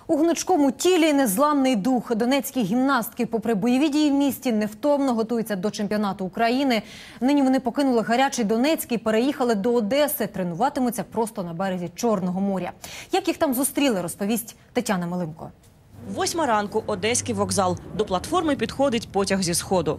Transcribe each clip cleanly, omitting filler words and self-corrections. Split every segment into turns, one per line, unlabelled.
У гнучкому тілі незламний дух. Донецькі гімнастки, попри бойові дії в місті, невтомно готуються до чемпіонату України. Нині вони покинули гарячий Донецьк і переїхали до Одеси. Тренуватимуться просто на березі Чорного моря. Як їх там зустріли, розповість Тетяна Милимко.
8 ранку, Одеський вокзал. До платформи підходить потяг зі Сходу.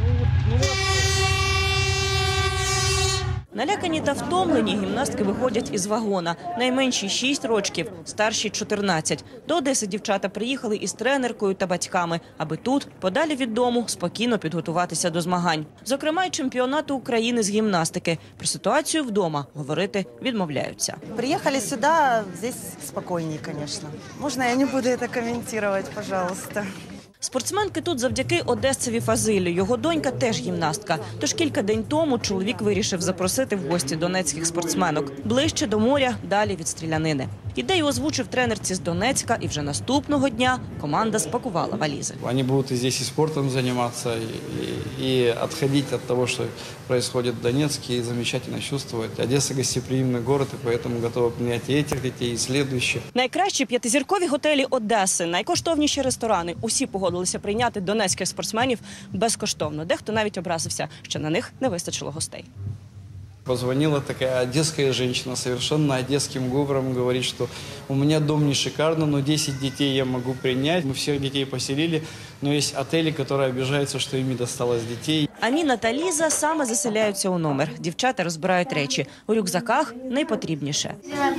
Налякані та втомлені гімнастки виходять із вагона. Найменші 6 років, старші 14. До Одеси дівчата приїхали із тренеркою та батьками, аби тут, подалі від дому, спокійно підготуватися до змагань. Зокрема, й чемпіонату України з гімнастики. Про ситуацію вдома говорити відмовляються.
Приехали сюда, здесь спокойнее, конечно. Можно я не буду это комментировать, пожалуйста?
Спортсменки тут завдяки одесцеві Фазилю. Його донька теж гімнастка. Тож кілька день тому чоловік вирішив запросити в гості донецьких спортсменок. Ближче до моря, далі від стрілянини. Ідею озвучив тренерці з Донецька, і вже наступного дня команда спакувала валізи.
Вони будуть і здесь і спортом займатися, і відходити від того, що відбувається в Донецьку, і замечательно чувствувати. Одеса – гостеприимный город, і тому готова прийняти і цих дітей, і слідуючих.
Найкращі 5-зіркові готелі Одеси, найкоштовніші ресторани. Усі погодилися прийняти донецьких спортсменів безкоштовно. Дехто навіть образився, що на них не вистачило гостей.
Позвонила такая одесская женщина, совершенно одесским говором, говорит, что у меня дом не шикарно, но 10 детей я могу принять. Мы всех детей поселили, но есть отели, которые обижаются, что им не досталось детей.
Аніна та Ліза саме заселяються у номер. Дівчата розбирають речі. У рюкзаках найпотрібніше.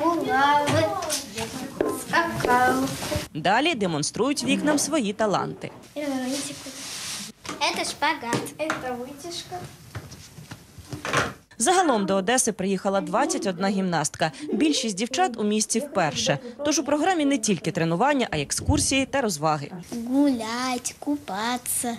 Далі демонструють вікнам свої таланти.
Це шпагат. Це витяжка.
Загалом до Одеси приїхала 21 гімнастка. Більшість дівчат у місті вперше. Тож у програмі не тільки тренування, а й екскурсії та розваги.
Гулять, купатися,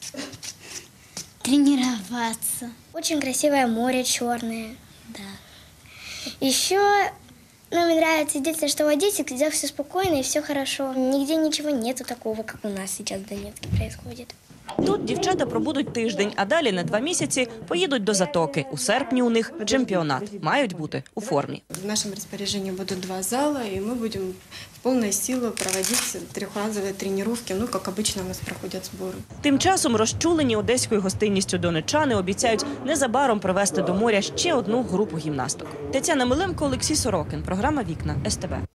тренуватися. Дуже красиве море чорне. Да. Ще нам подобається единственное, что в Одессе, где все спокойно и все хорошо. Нигде ничего нету такого, как у нас сейчас в Донецке происходит.
Тут дівчата пробудуть тиждень, а далі на 2 місяці поїдуть до Затоки. У серпні у них чемпіонат. Мають бути у формі.
В нашем распоряжении будут 2 зала, и мы будем в полной силе проводить 3-разовые тренировки, ну, как обычно у нас проходят сборы.
Тим часом розчулені одеською гостинністю донеччани обіцяють незабаром привезти до моря ще одну групу гімнасток. Тетяна Милимко, Олексій Сорокін. Програма «Вікна» СТБ.